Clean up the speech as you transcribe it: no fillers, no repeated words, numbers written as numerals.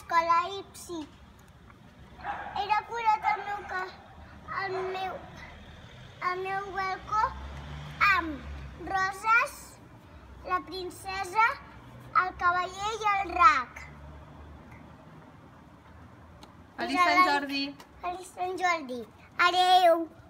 l'escola Ipsi. He decorat el meu balcó amb roses, la princesa, el cavaller i el drac. Feliç Sant Jordi! Feliç Sant Jordi! Adéu!